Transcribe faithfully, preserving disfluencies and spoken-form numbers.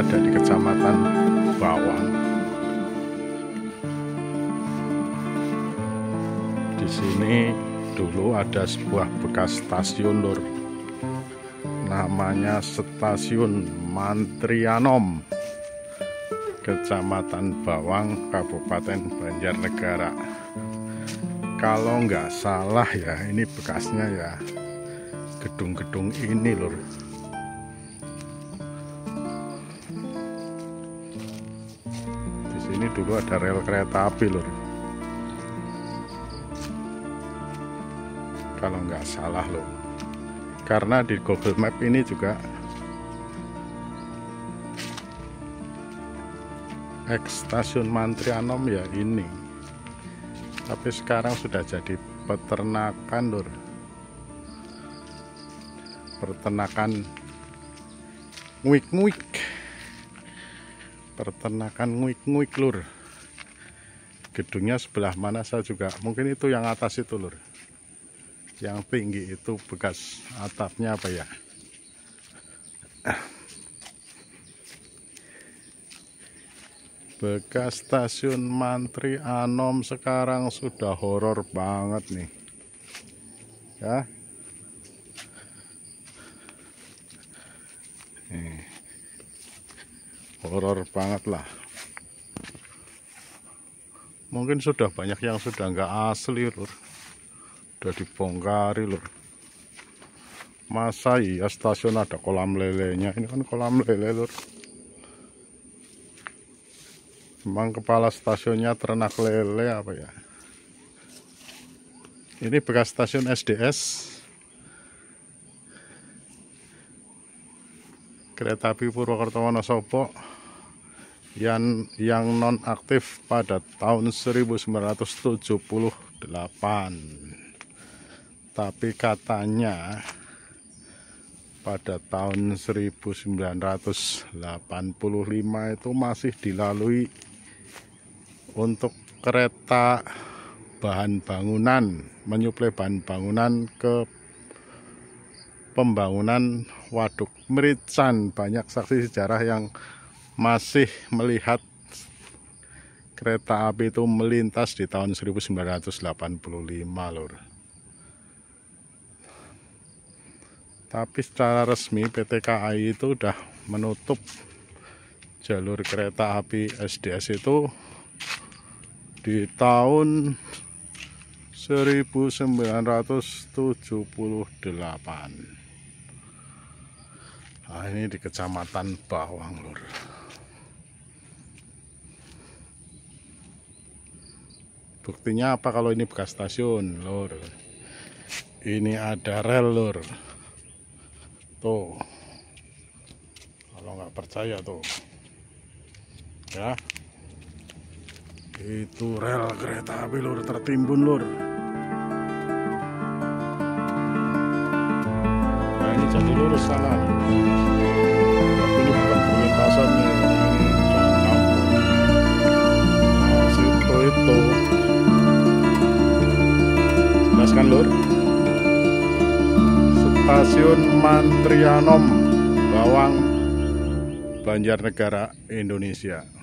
ada di Kecamatan Bawang. Di sini dulu ada sebuah bekas stasiun lur, namanya Stasiun Mantrianom, Kecamatan Bawang, Kabupaten Banjarnegara. Kalau nggak salah ya, ini bekasnya ya gedung-gedung ini lur. Di sini dulu ada rel kereta api lur, kalau nggak salah loh, karena di Google Map ini juga ex Stasiun Mantrianom ya ini, tapi sekarang sudah jadi peternakan lur, peternakan nguik-nguik, peternakan nguik-nguik lur. Gedungnya sebelah mana saya juga, mungkin itu yang atas itu lur, yang tinggi itu bekas atapnya apa ya. Bekas Stasiun Mantrianom sekarang sudah horor banget nih ya. Nih, horor banget lah. Mungkin sudah banyak yang sudah nggak asli lur, udah dibongkari lur. Masa iya stasiun ada kolam lelenya? Ini kan kolam lele lur. Emang kepala stasiunnya ternak lele apa ya? Ini bekas stasiun S D S, kereta api Purwokerto Wonosobo, yang yang non aktif pada tahun seribu sembilan ratus tujuh puluh delapan. Tapi katanya pada tahun seribu sembilan ratus delapan puluh lima itu masih dilalui untuk kereta bahan bangunan, menyuplai bahan bangunan ke pembangunan Waduk Merican. Banyak saksi sejarah yang masih melihat kereta api itu melintas di tahun seribu sembilan ratus delapan puluh lima lur. Tapi secara resmi P T K A I itu udah menutup jalur kereta api S D S itu di tahun seribu sembilan ratus tujuh puluh delapan. Nah, ini di Kecamatan Bawang lur. Buktinya apa kalau ini bekas stasiun lur? Ini ada rel lur. Tuh, kalau nggak percaya tuh ya, itu rel kereta api lur, tertimbun lur. Nah ini jadi lurus sana, tapi ini bukan perlintasan nih, ini jalan kampung. Nah, situ itu jelas kan lur, Stasiun Mantrianom Bawang, Banjarnegara, Indonesia.